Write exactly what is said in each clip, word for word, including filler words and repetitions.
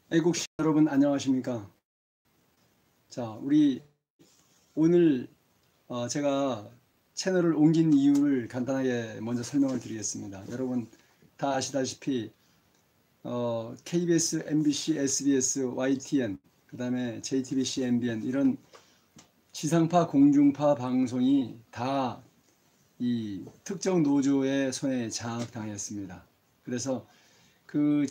애국시 여러분 안녕하십니까? 자, 우리 오늘 어, 제가 채널을 옮긴 이유를 간단하게 먼저 설명을 드리겠습니다. 여러분 다 아시다시피 어, 케이비에스, 엠비씨, 에스비에스, 와이티엔, 그 다음에 제이티비씨, 엠비엔 이런 지상파, 공중파 방송이 다 이 특정 노조의 손에 장악당했습니다. 그래서 그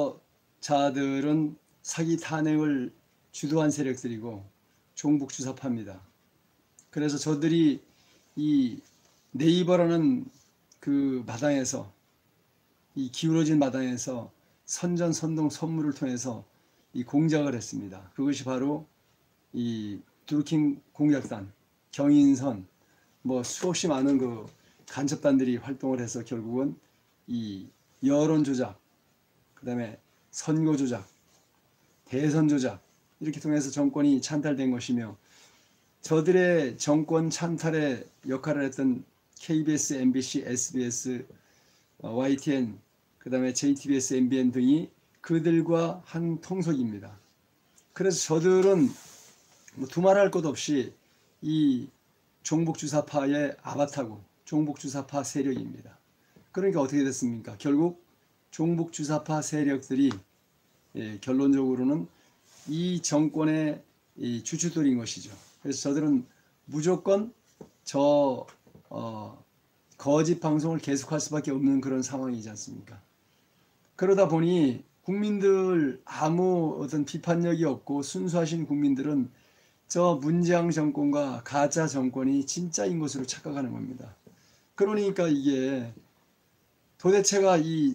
저자들은 사기 탄핵을 주도한 세력들이고 종북주사파입니다. 그래서 저들이 이 네이버라는 그 마당에서, 이 기울어진 마당에서 선전선동 선물을 통해서 이 공작을 했습니다. 그것이 바로 이 드루킹 공작단, 경인선, 뭐 수없이 많은 그 간첩단들이 활동을 해서 결국은 이 여론 조작, 그 다음에 선거 조작, 대선 조작 이렇게 통해서 정권이 찬탈된 것이며, 저들의 정권 찬탈에 역할을 했던 케이비에스, 엠비씨, 에스비에스, 와이티엔, 그 다음에 제이티비에스, 엠비엔 등이 그들과 한 통속입니다. 그래서 저들은 뭐 두말할 것 없이 이 종북주사파의 아바타고 종북주사파 세력입니다. 그러니까 어떻게 됐습니까? 결국 종북주사파 세력들이 예, 결론적으로는 이 정권의 이 주춧돌인 것이죠. 그래서 저들은 무조건 저 어, 거짓 방송을 계속할 수밖에 없는 그런 상황이지 않습니까? 그러다 보니 국민들 아무 어떤 비판력이 없고 순수하신 국민들은 저 문재양 정권과 가짜 정권이 진짜인 것으로 착각하는 겁니다. 그러니까 이게 도대체가 이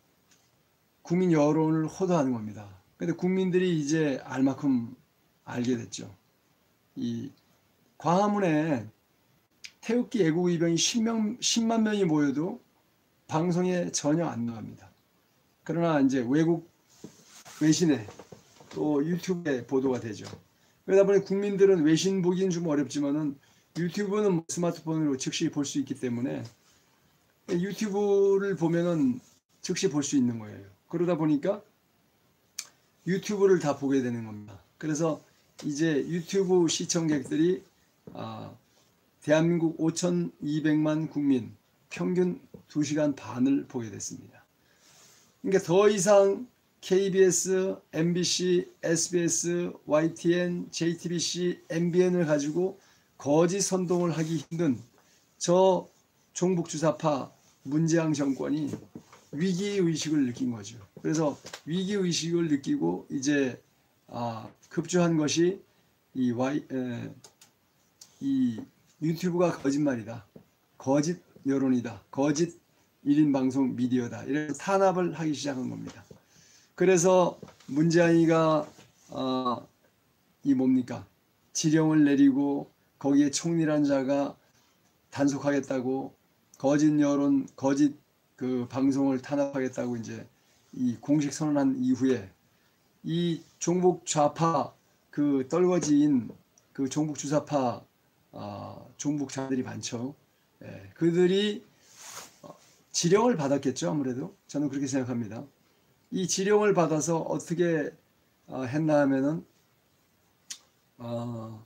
국민 여론을 호도하는 겁니다. 근데 국민들이 이제 알 만큼 알게 됐죠. 이 광화문에 태극기 애국의병이 십만 명이 모여도 방송에 전혀 안 나갑니다. 그러나 이제 외국 외신에 또 유튜브에 보도가 되죠. 그러다 보니 국민들은 외신 보기는 좀 어렵지만은 유튜브는 스마트폰으로 즉시 볼 수 있기 때문에 유튜브를 보면은 즉시 볼 수 있는 거예요. 그러다 보니까 유튜브를 다 보게 되는 겁니다. 그래서 이제 유튜브 시청객들이 아, 대한민국 오천이백만 국민 평균 두 시간 반을 보게 됐습니다. 그러니까 더 이상 케이비에스, 엠비씨, 에스비에스, 와이티엔, 제이티비씨, 엠비엔을 가지고 거짓 선동을 하기 힘든 저 종북주사파 문재양 정권이 위기의식을 느낀 거죠. 그래서 위기의식을 느끼고 이제 아, 급조한 것이 이, 와이, 에, 이 유튜브가 거짓말이다. 거짓 여론이다. 거짓 일 인 방송 미디어다. 이래서 탄압을 하기 시작한 겁니다. 그래서 문재인이가 어, 이 뭡니까? 지령을 내리고 거기에 총리란 자가 단속하겠다고 거짓 여론, 거짓 그 방송을 탄압하겠다고 이제 이 공식 선언한 이후에 이 종북 좌파 그 떨거지인 그 종북 주사파 어, 종북자들이 많죠. 예, 그들이 지령을 받았겠죠. 아무래도 저는 그렇게 생각합니다. 이 지령을 받아서 어떻게 어, 했나 하면은 어,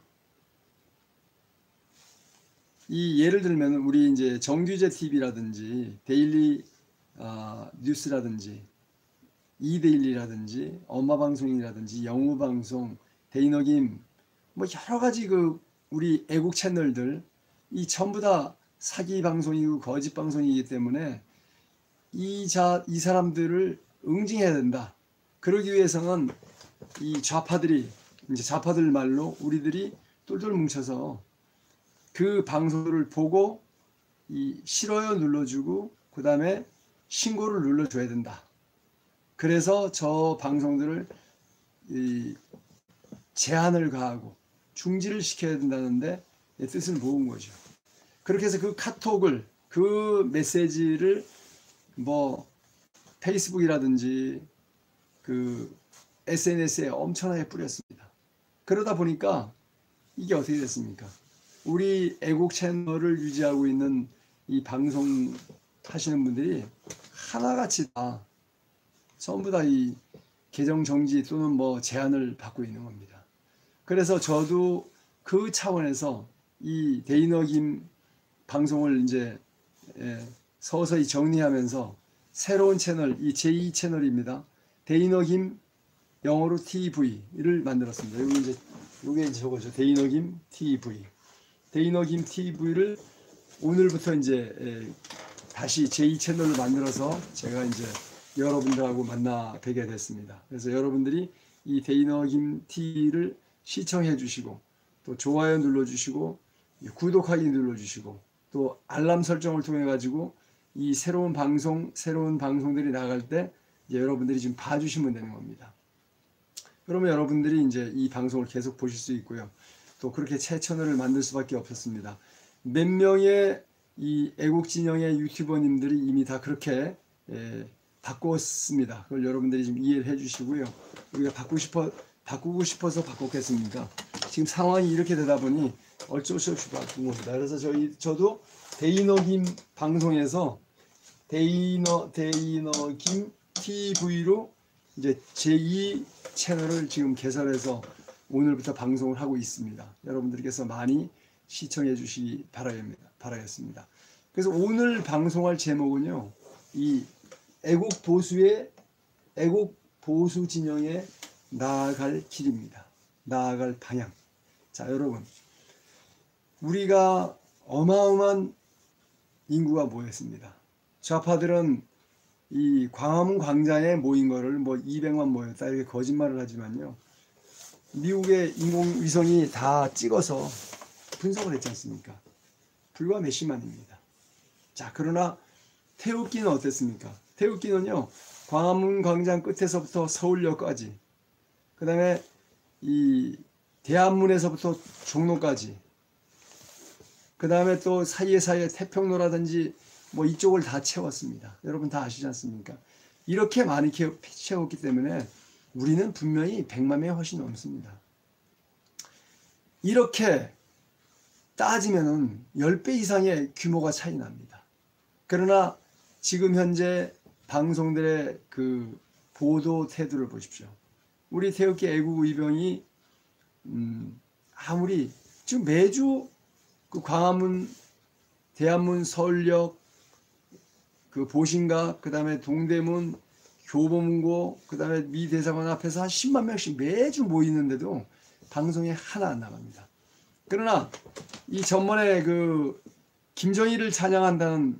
이 예를 들면 우리 이제 정규제 티비라든지 데일리 어, 뉴스라든지 이데일리라든지 엄마방송이라든지 영우방송, 데이너김 뭐 여러 가지 그 우리 애국 채널들 이 전부 다 사기 방송이고 거짓 방송이기 때문에 이, 자, 이 사람들을 응징해야 된다. 그러기 위해서는 이 좌파들이 이제 좌파들 말로 우리들이 똘똘 뭉쳐서 그 방송을 보고 이 싫어요 눌러주고 그 다음에 신고를 눌러줘야 된다. 그래서 저 방송들을 이 제한을 가하고 중지를 시켜야 된다는데 뜻을 모은 거죠. 그렇게 해서 그 카톡을 그 메시지를 뭐 페이스북이라든지 그 에스엔에스에 엄청나게 뿌렸습니다. 그러다 보니까 이게 어떻게 됐습니까? 우리 애국 채널을 유지하고 있는 이 방송 하시는 분들이 하나같이 다 전부 다 이 계정 정지 또는 뭐 제한을 받고 있는 겁니다. 그래서 저도 그 차원에서 이 데이너김 방송을 이제 예, 서서히 정리하면서 새로운 채널, 이 제이 채널입니다. 데이너김 영어로 티비를 만들었습니다. 여기 이제 요게 이제 저거죠. 데이너김 티비. 데이너김 티비를 오늘부터 이제 예, 다시 제이 채널을 만들어서 제가 이제 여러분들하고 만나 뵈게 됐습니다. 그래서 여러분들이 이 데이너김 티비를 시청해 주시고 또 좋아요 눌러 주시고 구독하기 눌러 주시고 또 알람 설정을 통해 가지고 이 새로운 방송 새로운 방송들이 나갈 때 이제 여러분들이 좀 봐주시면 되는 겁니다. 그러면 여러분들이 이제 이 방송을 계속 보실 수 있고요. 또 그렇게 새 채널을 만들 수밖에 없었습니다. 몇 명의 이 애국진영의 유튜버님들이 이미 다 그렇게 예, 바꿨습니다. 그걸 여러분들이 좀 이해를 해주시고요. 우리가 바꾸고 싶어 바꾸고 싶어서 바꿨겠습니까? 지금 상황이 이렇게 되다 보니 어쩔 수 없이 바꾼 겁니다. 그래서 저희 저도 데이너김 방송에서 데이너 데이너김 티비로 이제 제이 채널을 지금 개설해서 오늘부터 방송을 하고 있습니다. 여러분들께서 많이 시청해 주시기 바라겠습니다. 그래서 오늘 방송할 제목은요, 이 애국 보수의 애국 보수 진영에 나아갈 길입니다. 나아갈 방향. 자, 여러분, 우리가 어마어마한 인구가 모였습니다. 좌파들은 이 광화문 광장에 모인 거를 뭐 이백만 모였다 이렇게 거짓말을 하지만요, 미국의 인공위성이 다 찍어서 분석을 했지 않습니까? 불과 몇십만입니다. 자, 그러나 태극기는 어땠습니까? 태극기는요, 광화문 광장 끝에서부터 서울역까지, 그 다음에 이 대한문에서부터 종로까지, 그 다음에 또 사이에 사이에 태평로라든지 뭐 이쪽을 다 채웠습니다. 여러분 다 아시지 않습니까? 이렇게 많이 채웠기 때문에 우리는 분명히 백만 명이 훨씬 넘습니다. 이렇게 따지면은 십 배 이상의 규모가 차이 납니다. 그러나 지금 현재 방송들의 그 보도 태도를 보십시오. 우리 태극기 애국 의병이 음 아무리 지금 매주 그 광화문, 대한문, 서울역, 그 보신각, 그 다음에 동대문, 교보문고, 그 다음에 미 대사관 앞에서 한 십만 명씩 매주 모이는데도 방송에 하나 안 나갑니다. 그러나 이 전번에 그 김정일을 찬양한다는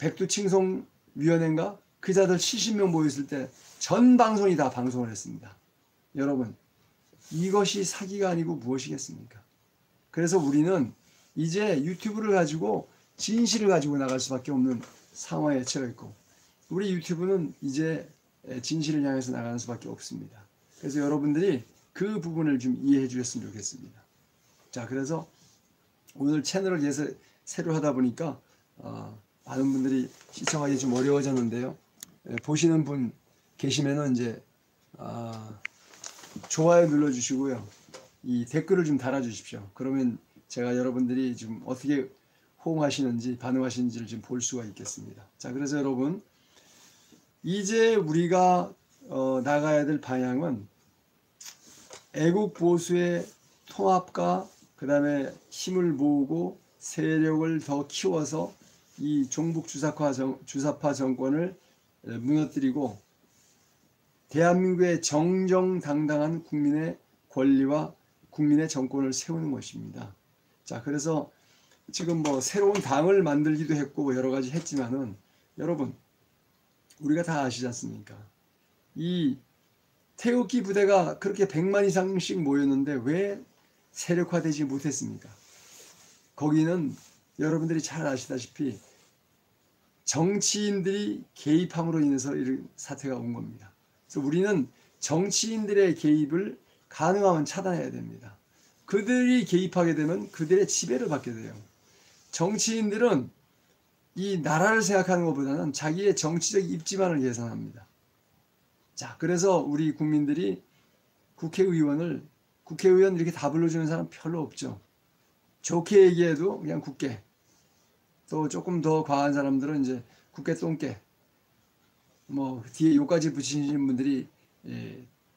백두칭송위원회인가? 그 자들 칠십 명 모였을 때 전 방송이 다 방송을 했습니다. 여러분, 이것이 사기가 아니고 무엇이겠습니까? 그래서 우리는 이제 유튜브를 가지고 진실을 가지고 나갈 수밖에 없는 상황에 처해 있고, 우리 유튜브는 이제 진실을 향해서 나가는 수밖에 없습니다. 그래서 여러분들이 그 부분을 좀 이해해 주셨으면 좋겠습니다. 자, 그래서 오늘 채널을 계속 새로 하다 보니까 어, 많은 분들이 시청하기 좀 어려워졌는데요. 예, 보시는 분 계시면은 이제 아, 좋아요 눌러주시고요. 이 댓글을 좀 달아주십시오. 그러면 제가 여러분들이 좀 어떻게 호응하시는지 반응하시는지를 좀 볼 수가 있겠습니다. 자, 그래서 여러분, 이제 우리가 어, 나가야 될 방향은 애국 보수의 통합과 그 다음에 힘을 모으고 세력을 더 키워서 이 종북 주사파, 정, 주사파 정권을 무너뜨리고 대한민국의 정정당당한 국민의 권리와 국민의 정권을 세우는 것입니다. 자, 그래서 지금 뭐 새로운 당을 만들기도 했고 여러 가지 했지만은 여러분, 우리가 다 아시지 않습니까? 이 태극기 부대가 그렇게 백만 이상씩 모였는데 왜 세력화되지 못했습니까? 거기는 여러분들이 잘 아시다시피 정치인들이 개입함으로 인해서 이런 사태가 온 겁니다. 그래서 우리는 정치인들의 개입을 가능하면 차단해야 됩니다. 그들이 개입하게 되면 그들의 지배를 받게 돼요. 정치인들은 이 나라를 생각하는 것보다는 자기의 정치적 입지만을 계산합니다. 자, 그래서 우리 국민들이 국회의원을, 국회의원 이렇게 다 불러주는 사람 별로 없죠. 좋게 얘기해도 그냥 국회. 또 조금 더 과한 사람들은 이제 국회 똥개. 뭐 뒤에 요까지 붙이시는 분들이 예,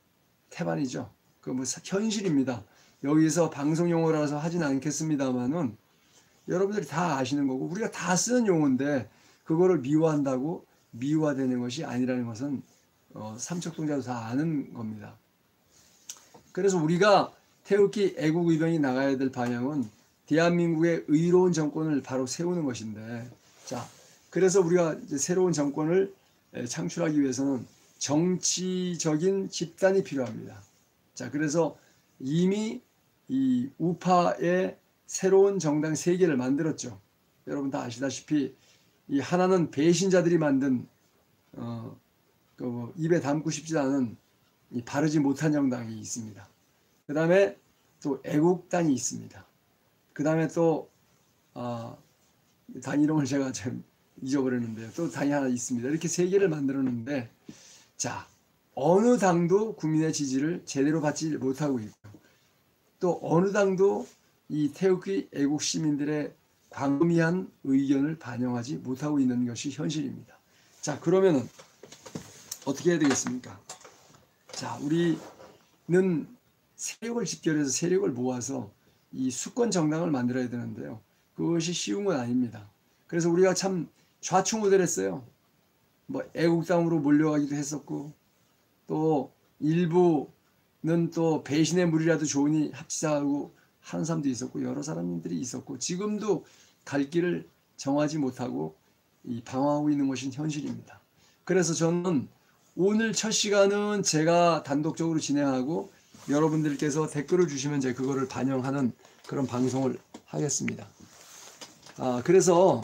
태반이죠. 그 뭐 현실입니다. 여기서 방송 용어라서 하진 않겠습니다만은 여러분들이 다 아시는 거고 우리가 다 쓰는 용어인데 그거를 미화한다고 미화되는 것이 아니라는 것은 어, 삼척동자도 다 아는 겁니다. 그래서 우리가 태극기 애국의병이 나가야 될 방향은 대한민국의 의로운 정권을 바로 세우는 것인데, 자, 그래서 우리가 이제 새로운 정권을 창출하기 위해서는 정치적인 집단이 필요합니다. 자, 그래서 이미 이 우파의 새로운 정당 세 개를 만들었죠. 여러분 다 아시다시피 이 하나는 배신자들이 만든 어, 그 뭐 입에 담고 싶지 않은 이 바르지 못한 정당이 있습니다. 그 다음에 또 애국당이 있습니다. 그 다음에 또 어, 당 이름을 제가 좀 잊어버렸는데요. 또 당이 하나 있습니다. 이렇게 세 개를 만들었는데, 자, 어느 당도 국민의 지지를 제대로 받지 못하고 있고 또 어느 당도 이 태극기 애국 시민들의 광범위한 의견을 반영하지 못하고 있는 것이 현실입니다. 자, 그러면은 어떻게 해야 되겠습니까? 자, 우리는 세력을 집결해서 세력을 모아서 이 수권 정당을 만들어야 되는데요. 그것이 쉬운 건 아닙니다. 그래서 우리가 참 좌충우돌했어요. 뭐 애국당으로 몰려가기도 했었고 또 일부는 또 배신의 물이라도 좋으니 합치자고 하는 사람도 있었고 여러 사람들이 있었고 지금도 갈 길을 정하지 못하고 이 방황하고 있는 것이 현실입니다. 그래서 저는 오늘 첫 시간은 제가 단독적으로 진행하고 여러분들께서 댓글을 주시면 제가 그거를 반영하는 그런 방송을 하겠습니다. 아, 그래서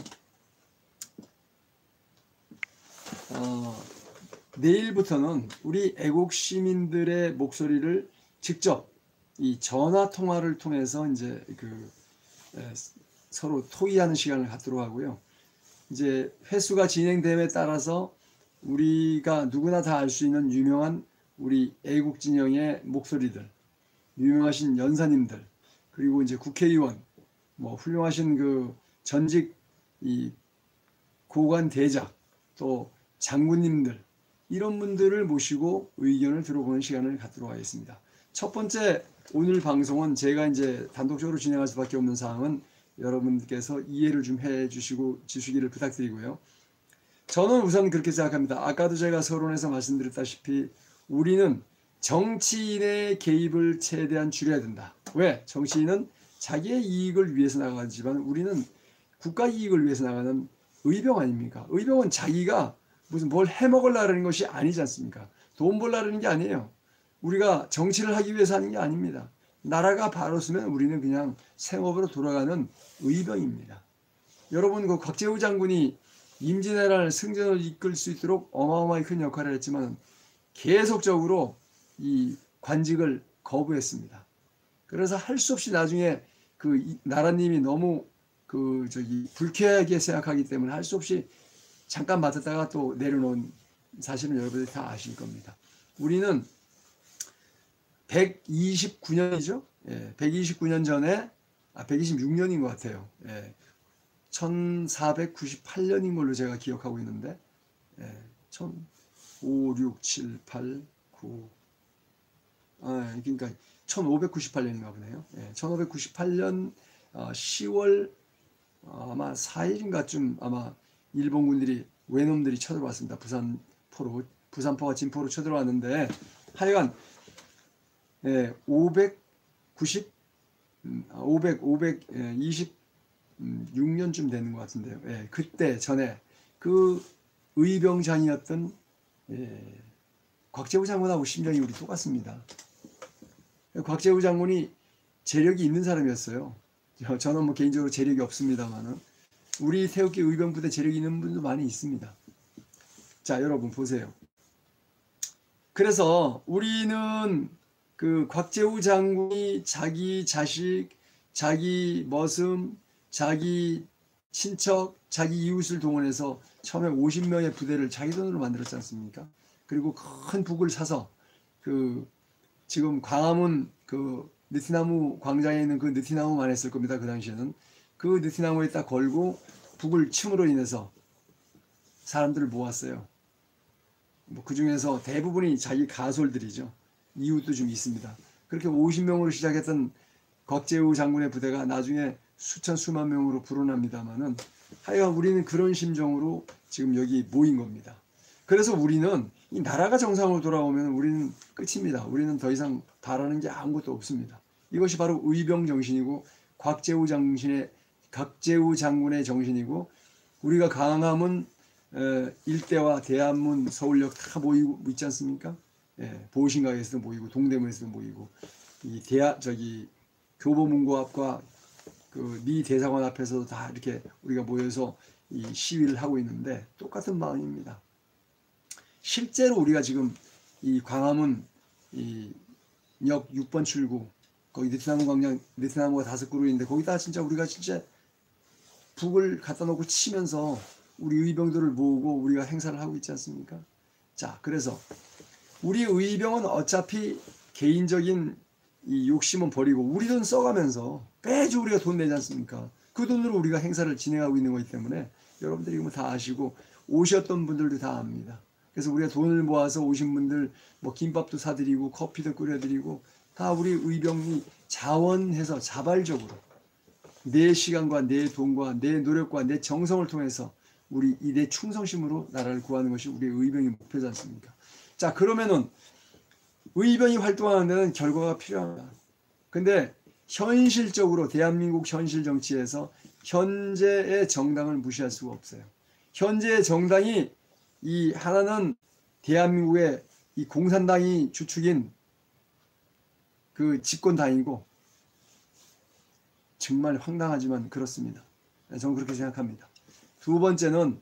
어, 내일부터는 우리 애국 시민들의 목소리를 직접 이 전화 통화를 통해서 이제 그 에, 서로 토의하는 시간을 갖도록 하고요. 이제 횟수가 진행됨에 따라서 우리가 누구나 다 알 수 있는 유명한 우리 애국 진영의 목소리들, 유명하신 연사님들, 그리고 이제 국회의원, 뭐 훌륭하신 그 전직 이 고관 대작, 또 장군님들 이런 분들을 모시고 의견을 들어보는 시간을 갖도록 하겠습니다. 첫 번째 오늘 방송은 제가 이제 단독적으로 진행할 수밖에 없는 사항은 여러분께서 이해를 좀 해주시고 주시기를 부탁드리고요. 저는 우선 그렇게 생각합니다. 아까도 제가 서론에서 말씀드렸다시피 우리는 정치인의 개입을 최대한 줄여야 된다. 왜? 정치인은 자기의 이익을 위해서 나가지만 우리는 국가 이익을 위해서 나가는 의병 아닙니까? 의병은 자기가 무슨 뭘 해먹으려는 것이 아니지 않습니까? 돈 벌려는 게 아니에요. 우리가 정치를 하기 위해서 하는 게 아닙니다. 나라가 바로 서면 우리는 그냥 생업으로 돌아가는 의병입니다. 여러분 그 곽재우 장군이 임진왜란을 승전을 이끌 수 있도록 어마어마하게 큰 역할을 했지만 계속적으로 이 관직을 거부했습니다. 그래서 할 수 없이 나중에 그 나라님이 너무 그 저기 불쾌하게 생각하기 때문에 할 수 없이 잠깐 맡았다가 또 내려놓은 사실은 여러분들이 다 아실 겁니다. 우리는 백이십구 년이죠. 예, 백이십구 년 전에 아 백이십육 년인 것 같아요. 예, 천사백구십팔 년인 걸로 제가 기억하고 있는데 예, 오, 육, 칠, 팔, 구 아, 그러니까 천오백구십팔 년인가 보네요. 예, 천오백구십팔 년 어, 시월 어, 아마 사 일인가쯤 아마 일본군들이 외놈들이 쳐들어왔습니다. 부산포로 부산포가 진포로 쳐들어왔는데 하여간 예, 오백구십 음, 오백 오백이십육 년쯤 되는 것 같은데요. 예, 그때 전에 그 의병장이었던 예, 곽재우 장군하고 심정이 우리 똑같습니다. 곽재우 장군이 재력이 있는 사람이었어요. 저는 뭐 개인적으로 재력이 없습니다만은 우리 태극기 의병부대 재력이 있는 분도 많이 있습니다. 자, 여러분 보세요. 그래서 우리는 그 곽재우 장군이 자기 자식, 자기 머슴, 자기 친척, 자기 이웃을 동원해서 처음에 오십 명의 부대를 자기 돈으로 만들었지 않습니까? 그리고 큰 북을 사서 그 지금 광화문 그 느티나무 광장에 있는 그 느티나무만 했을 겁니다. 그 당시에는 그 느티나무에 딱 걸고 북을 춤으로 인해서 사람들을 모았어요. 뭐 그 중에서 대부분이 자기 가솔들이죠. 이유도 좀 있습니다. 그렇게 오십 명으로 시작했던 곽재우 장군의 부대가 나중에 수천 수만 명으로 불어납니다만은 하여간 우리는 그런 심정으로 지금 여기 모인 겁니다. 그래서 우리는 이 나라가 정상으로 돌아오면 우리는 끝입니다. 우리는 더 이상 바라는 게 아무것도 없습니다. 이것이 바로 의병 정신이고 곽재우 장신의 곽재우 장군의 정신이고, 우리가 강화문 일대와 대한문, 서울역 다 모이고 있지 않습니까? 예, 보신각에서도 모이고 동대문에서도 모이고 이 대하 저기 교보문고 앞과 그 미 대사관 앞에서도 다 이렇게 우리가 모여서 이 시위를 하고 있는데 똑같은 마음입니다. 실제로 우리가 지금 이 광화문 이 역 육 번 출구 거기 느티나무 광장, 느티나무가 다섯 그루 있는데 거기다 진짜 우리가 진짜 북을 갖다 놓고 치면서 우리 의병들을 모으고 우리가 행사를 하고 있지 않습니까? 자, 그래서 우리 의병은 어차피 개인적인 이 욕심은 버리고 우리 돈 써가면서 매주 우리가 돈 내지 않습니까? 그 돈으로 우리가 행사를 진행하고 있는 거기 때문에 여러분들이 뭐 다 아시고 오셨던 분들도 다 압니다. 그래서 우리가 돈을 모아서 오신 분들 뭐 김밥도 사드리고 커피도 끓여드리고 다 우리 의병이 자원해서 자발적으로 내 시간과 내 돈과 내 노력과 내 정성을 통해서 우리 이 내 충성심으로 나라를 구하는 것이 우리 의병의 목표지 않습니까? 자, 그러면은 의병이 활동하는 데는 결과가 필요합니다. 근데 현실적으로 대한민국 현실 정치에서 현재의 정당을 무시할 수가 없어요. 현재의 정당이 이 하나는 대한민국의 이 공산당이 주축인 그 집권당이고, 정말 황당하지만 그렇습니다. 저는 그렇게 생각합니다. 두 번째는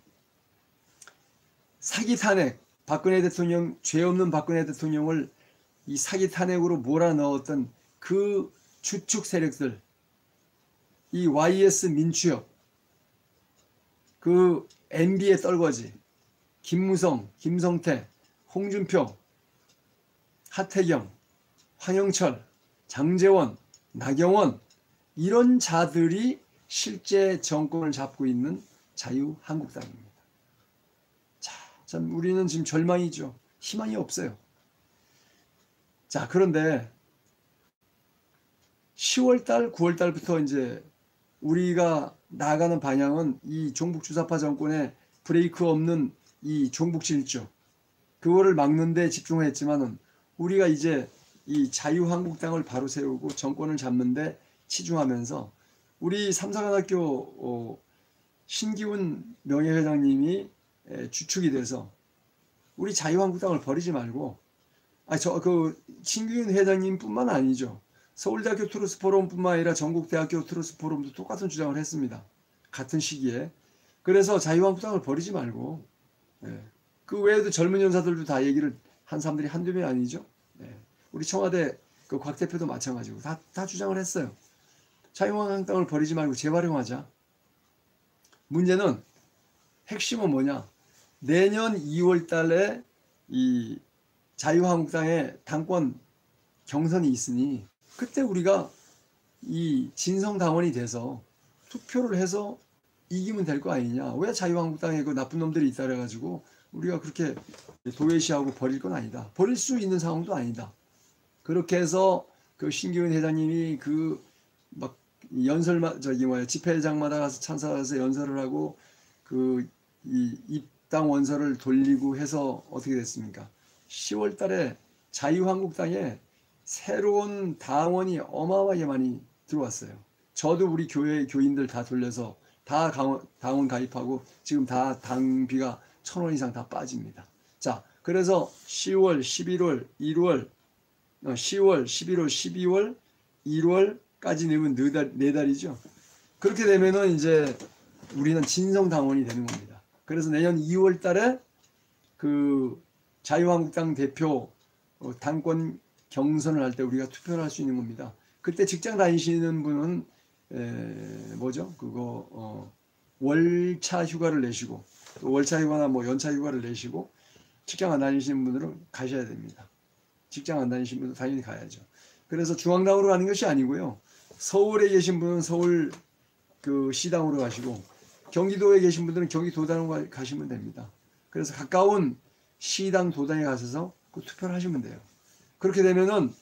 사기 탄핵, 박근혜 대통령, 죄 없는 박근혜 대통령을 이 사기 탄핵으로 몰아넣었던 그 주축 세력들, 이 와이에스 민추협, 그 엠비의 떨거지, 김무성, 김성태, 홍준표, 하태경, 황영철, 장제원, 나경원, 이런 자들이 실제 정권을 잡고 있는 자유한국당입니다. 자, 참 우리는 지금 절망이죠. 희망이 없어요. 자, 그런데 시월달, 구월달부터 이제 우리가 나가는 방향은 이 종북주사파 정권의 브레이크 없는 이 종북질주, 그거를 막는 데 집중했지만은 우리가 이제 이 자유한국당을 바로 세우고 정권을 잡는 데 치중하면서 우리 삼사관학교 어, 신기훈 명예회장님이 주축이 돼서 우리 자유한국당을 버리지 말고, 아, 저 그 신기훈 회장님뿐만 아니죠. 서울대학교 트루스포럼뿐만 아니라 전국대학교 트루스포럼도 똑같은 주장을 했습니다. 같은 시기에. 그래서 자유한국당을 버리지 말고, 예. 그 외에도 젊은 연사들도 다 얘기를 한 사람들이 한두 명이 아니죠. 예. 우리 청와대 그 곽 대표도 마찬가지고 다, 다 주장을 했어요. 자유한국당을 버리지 말고 재활용하자. 문제는 핵심은 뭐냐? 내년 이월 달에 이 자유한국당의 당권 경선이 있으니 그때 우리가 이 진성당원이 돼서 투표를 해서 이기면 될 거 아니냐. 왜 자유한국당에 그 나쁜 놈들이 있다 그래가지고 우리가 그렇게 도외시하고 버릴 건 아니다. 버릴 수 있는 상황도 아니다. 그렇게 해서 그 신기훈 회장님이 그 막 연설 저기 뭐야 집회장마다 가서 찬사해서 연설을 하고 그 이 입당 원서를 돌리고 해서 어떻게 됐습니까? 시월 달에 자유한국당에 새로운 당원이 어마어마하게 많이 들어왔어요. 저도 우리 교회 교인들 다 돌려서 다 당원 가입하고 지금 다 당비가 천 원 이상 다 빠집니다. 자, 그래서 시월, 십일월, 일월, 시월, 십일월, 십이월, 일월까지 내면 네 달, 네 달이죠. 그렇게 되면은 이제 우리는 진성 당원이 되는 겁니다. 그래서 내년 이월 달에 그 자유한국당 대표 당권 경선을 할 때 우리가 투표를 할 수 있는 겁니다. 그때 직장 다니시는 분은 에, 뭐죠? 그거 어, 월차 휴가를 내시고 또 월차 휴가나 뭐 연차 휴가를 내시고 직장 안 다니시는 분들은 가셔야 됩니다. 직장 안 다니시는 분은 당연히 가야죠. 그래서 중앙당으로 가는 것이 아니고요. 서울에 계신 분은 서울 그 시당으로 가시고 경기도에 계신 분들은 경기도당으로 가시면 됩니다. 그래서 가까운 시당 도당에 가셔서 그 투표를 하시면 돼요. 그렇게 되면은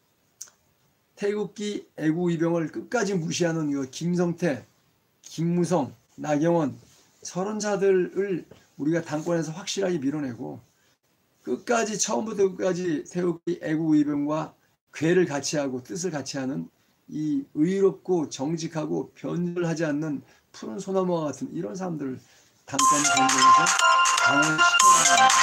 태극기 애국이병을 끝까지 무시하는 이거 김성태, 김무성, 나경원 저런 자들을 우리가 당권에서 확실하게 밀어내고 끝까지 처음부터 끝까지 태극기 애국의병과 괴를 같이 하고 뜻을 같이 하는 이 의롭고 정직하고 변절하지 않는 푸른 소나무와 같은 이런 사람들을 당권 경쟁에서 강화시켜야 합니다.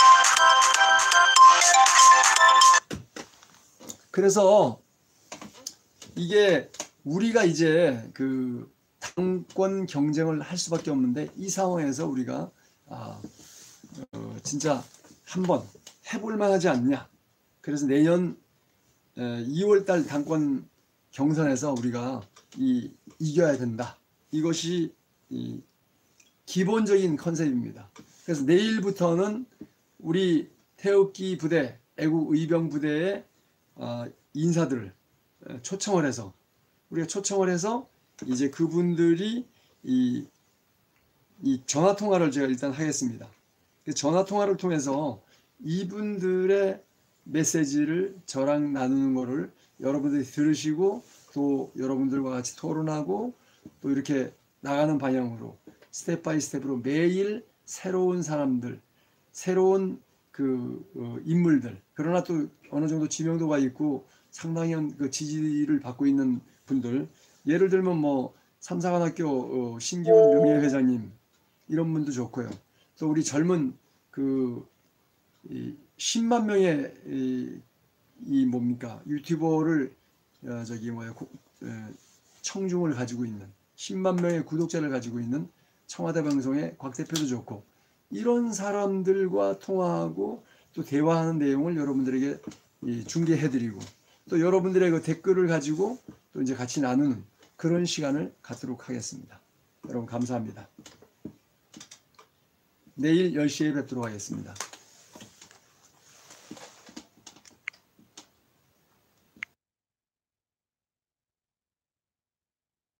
그래서 이게 우리가 이제 그 당권 경쟁을 할 수밖에 없는데 이 상황에서 우리가 아, 어, 진짜 한번 해볼 만하지 않냐. 그래서 내년 이월 달 당권 경선에서 우리가 이, 이겨야 된다. 이것이 이 기본적인 컨셉입니다. 그래서 내일부터는 우리 태극기 부대, 애국의병 부대의 어, 인사들을 초청을 해서 우리가 초청을 해서 이제 그분들이 이, 이 전화 통화를 제가 일단 하겠습니다. 전화 통화를 통해서 이분들의 메시지를 저랑 나누는 거를 여러분들이 들으시고 또 여러분들과 같이 토론하고 또 이렇게 나가는 방향으로 스텝 바이 스텝으로 매일 새로운 사람들, 새로운 그 어, 인물들, 그러나 또 어느 정도 지명도가 있고 상당한 그 지지를 받고 있는 분들, 예를 들면 뭐 삼사관학교 어, 신기훈 명예회장님 이런 분도 좋고요. 또 우리 젊은 그 이 십만 명의 이, 이 뭡니까 유튜버를 어, 저기 뭐야 고, 에, 청중을 가지고 있는 십만 명의 구독자를 가지고 있는 청와대 방송의 곽 대표도 좋고 이런 사람들과 통화하고 또 대화하는 내용을 여러분들에게 이, 중계해드리고 또 여러분들의 그 댓글을 가지고 또 이제 같이 나누는 그런 시간을 갖도록 하겠습니다. 여러분 감사합니다. 내일 열 시에 뵙도록 하겠습니다.